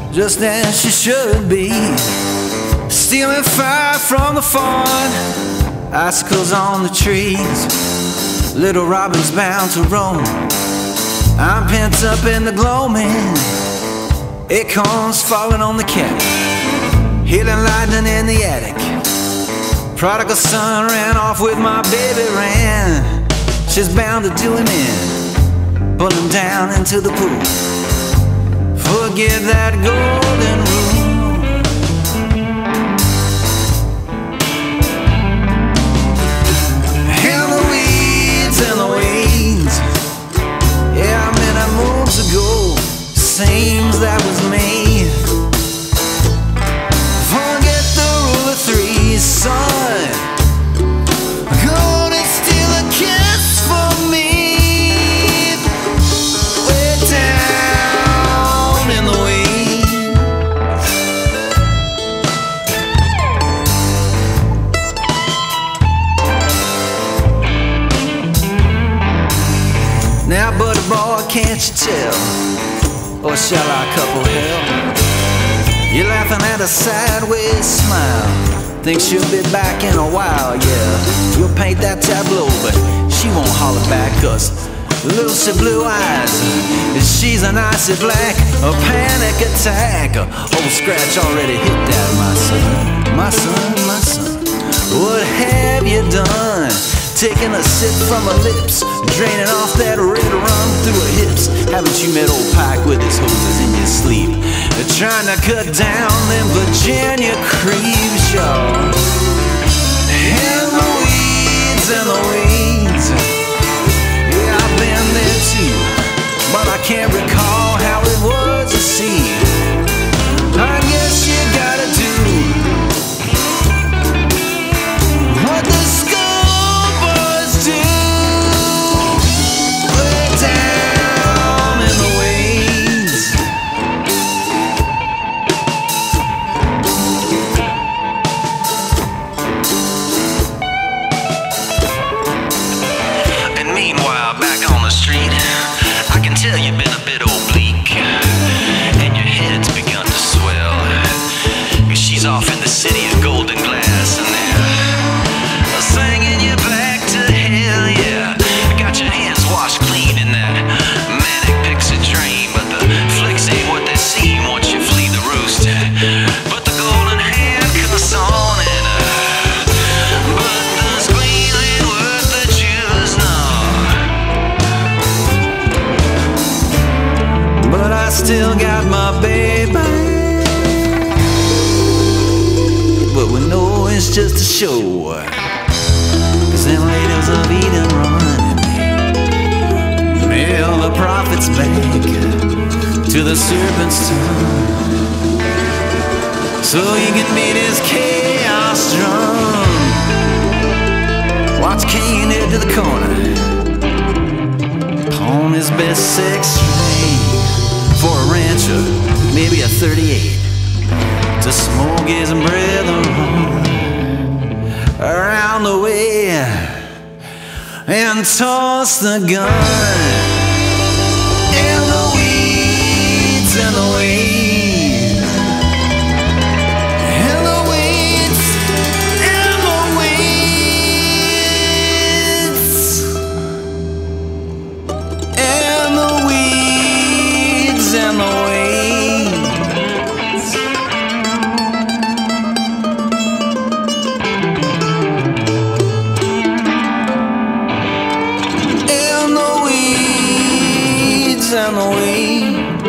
just as she should be, stealing fire from the fawn, icicles on the trees. Little robin's bound to roam. I'm pent up in the gloaming, acorns falling on the cabin, healing lightning in the attic. Prodigal son ran off with my baby ran. She's bound to do him in, pull him down into the pool. Forget that golden rule. And the weeds and the weeds, yeah, many moons ago, seems that was me. Forget the rule of three, son. Go and steal a kiss for me. Way down in the weeds. Now, buddy boy, can't you tell? Or shall I couple hell? You're laughing at a sideways smile. Think she'll be back in a while, yeah. You'll paint that tableau, but she won't holler back, 'cause Lucy blue eyes, she's an icy black, a panic attack. Old scratch already hit that, my son. My son, my son, what have you done? Taking a sip from her lips, draining off that red rum through her hips. Haven't you met old Pike with his hoses in your sleep? They're trying to cut down them Virginia creeps, y'all. And the weeds and the weeds, yeah, I've been there too, but I can't recall how it was to see. I guess you gotta do what the schoolboys do. Way down in the weeds. And meanwhile, back on the street, I can tell you've been a bit oblique, and your head's begun to swell. She's off in the city of golden glass, and they're singing you back to hell, yeah. Got your hands washed clean in that manic pixie train, but the flicks ain't what they seem once you flee the roost. But the golden handcuffs on, and but the squeal ain't worth the juice, no. But I still got my baby, but we know it's just a show, 'cause them ladies of Eden running mail the prophet's back to the serpent's tongue, so you can beat his chaos drum. Watch Cain head to the corner, pawn his best sex string for a rancher, maybe a 38, to smoke his brethren around the way and toss the gun. In the weeds, in the weeds, in the weeds, in the weeds, in the weeds, in the weeds. And the weeds.